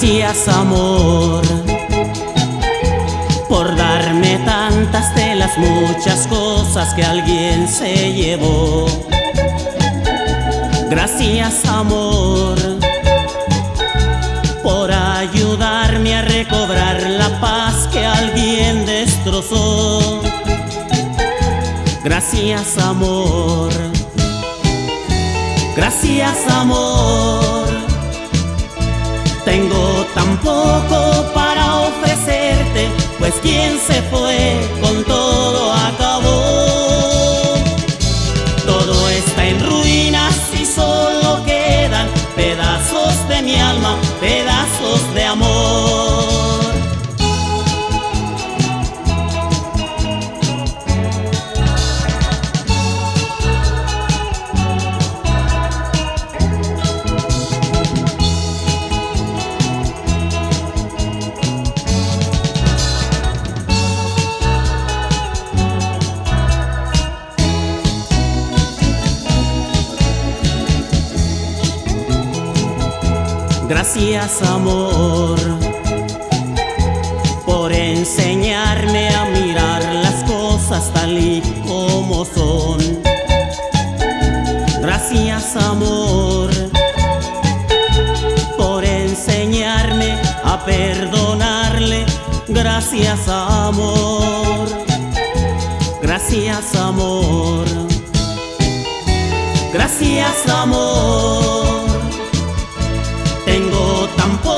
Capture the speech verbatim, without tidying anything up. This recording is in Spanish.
Gracias, amor, por darme tantas de las muchas cosas que alguien se llevó. Gracias, amor, por ayudarme a recobrar la paz que alguien destrozó. Gracias, amor. Gracias, amor. Tengo tan poco para ofrecerte, pues quien se fue con todo acabó. Todo está en ruinas y solo quedan pedazos de mi alma, pedazos de amor. Gracias, amor, por enseñarme a mirar las cosas tal y como son. Gracias, amor, por enseñarme a perdonarle. Gracias, amor. Gracias, amor. Gracias, amor. Tengo tan poco